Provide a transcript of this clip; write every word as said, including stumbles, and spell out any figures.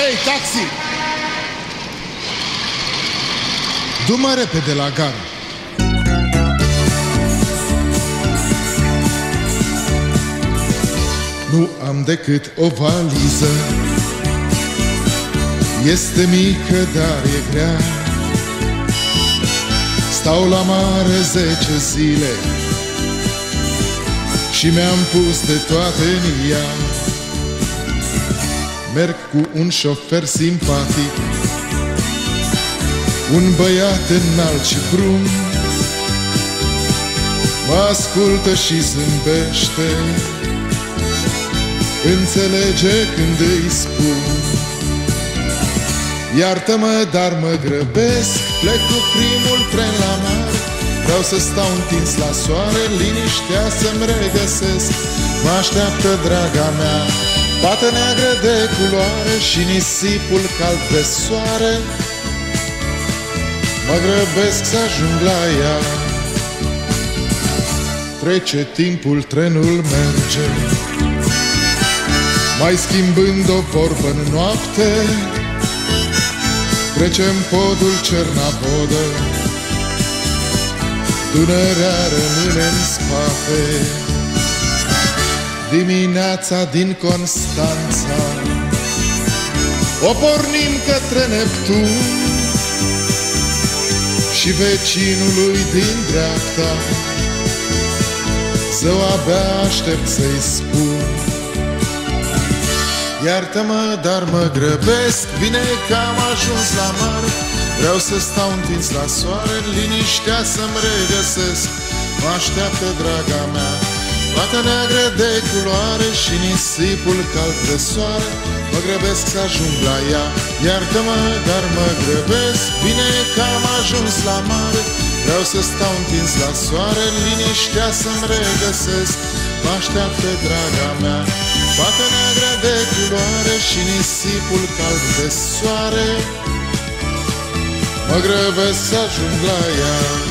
Hei, taxi! Du-mă repede la gară. Nu am decât o valiză, este mică, dar e grea. Stau la mare zece zile și mi-am pus de toate în ea. Merg cu un șofer simpatic, un băiat înalt și brun, mă ascultă și zâmbește, înțelege când îi spun: iartă-mă, dar mă grăbesc, plec cu primul tren la mare. Vreau să stau întins la soare, liniștea să-mi regăsesc. Mă așteaptă draga mea, pată neagră de culoare și nisipul cald de soare. Mă grăbesc să ajung la ea. Trece timpul, trenul merge, mai schimbând o vorbă în noapte. Trecem podul Cernavodă, Dunărea rămâne în spate. Dimineața din Constanța o pornim către Neptun și vecinului din dreapta zău abia aștept să-i spun: iartă-mă, dar mă grăbesc, bine că am ajuns la mare. Vreau să stau întins la soare, liniștea să-mi regăsesc. Mă așteaptă draga mea, pată neagră de culoare și nisipul cald de soare. Mă grăbesc să ajung la ea. Iartă-mă, dar mă grăbesc, bine că am ajuns la mare. Vreau să stau întins la soare, liniștea să-mi regăsesc. Mă așteaptă draga mea, pată neagră de culoare și nisipul cald de soare. Mă grăbesc să ajung la ea.